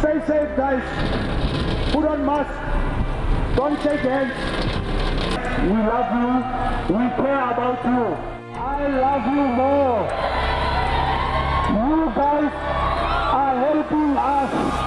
Stay safe, guys. Put on mask. Don't shake hands. We love you. We care about you. I love you more. You guys are helping us.